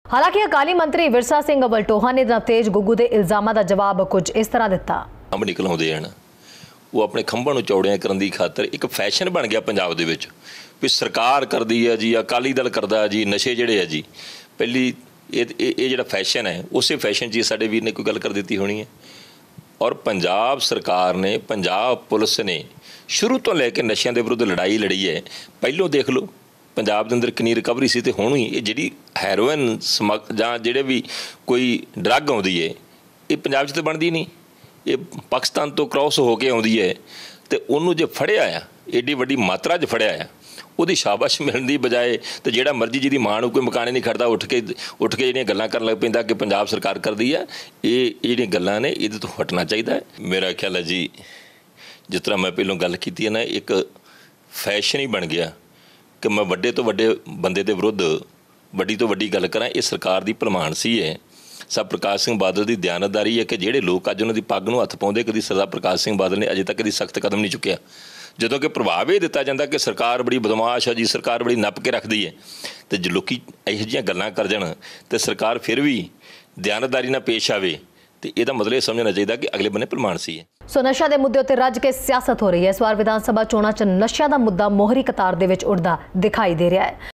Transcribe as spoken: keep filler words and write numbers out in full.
हालांकि अकाली मंत्री विरसा सिंह वलटोहा ने नवतेज गुग्गू के इल्जामां का जवाब कुछ इस तरह दिता। अंब निकल आउंदे हन वो अपने खंभां नूं चौड़ियां करन दी खातर एक फैशन बन गया पंजाब दे विच भी सरकार करदी है जी, अकाली दल करदा जी, नशे जिहड़े है जी। पहली ये जिहड़ा फैशन है उस फैशन च साडे वीर ने कोई गल कर दी होनी है। और पंजाब सरकार ने, पंजाब पुलिस ने शुरू तो लैके नशियां दे विरुद्ध लड़ाई लड़ी है। पहलों देख लो पंजाब दे अंदर कितनी रिकवरी सी, ते हुण ही ये जिहड़ी हैरोइन समग जां जिहड़े भी कोई ड्रग आउंदी है ये पंजाब च तो बनदी नहीं, ये पाकिस्तान तो क्रॉस हो के आउंदी है। तो उन्होंने जो फड़िया आ एडी वड्डी मात्रा च फड़िया आ ਉਹਦੀ शाबाश मिलने की बजाय तो ਜਿਹੜਾ मर्जी ਜਿਹਦੀ मां ਨੂੰ कोई मकाने नहीं खड़ता उठ के उठ के ਜਿਹੜੀਆਂ ਗੱਲਾਂ ਕਰਨ ਲੱਗ ਪੈਂਦਾ कि पंजाब सरकार करती है। ये ਜਿਹੜੀਆਂ ਗੱਲਾਂ ਨੇ ਇਹਦੇ ਤੋਂ ਹਟਣਾ ਚਾਹੀਦਾ ਹੈ। मेरा ख्याल है जी जिस तरह मैं पहलों गल की है ना, एक फैशन ही बन गया कि मैं वड्डे तो वड्डे बंदे के विरुद्ध वड्डी तो वड्डी गल करा। ये सरकार की भलमानसी है। सब प्रकाश सिंह बादल की दयानतदारी है कि ਜਿਹੜੇ लोग अज उन्होंने पग ਨੂੰ ਹੱਥ ਪਾਉਂਦੇ, कभी सरदार प्रकाश सिंह बादल ने अजे तक कभी सख्त कदम नहीं चुकिया। ਜਦੋਂ कि प्रभाव ये दिता जाता कि सरकार बड़ी बदमाश है जी, सरकार बड़ी नप के रखती है, तो जो लोग ਇਹੋ ਜਿਹੀਆਂ ਗੱਲਾਂ कर जाण तो सरकार फिर भी दयानतदारी ਨਾਲ पेश आवे तो ਇਹਦਾ मतलब ये समझना चाहिए कि अगले बने भलमानसी है। सो नशा के मुद्दे उत्ते रज के सियासत हो रही है। इस बार विधान सभा चोणां च नशा का मुद्दा मोहरी कतार दे विच उड़दा दिखाई दे रहा है।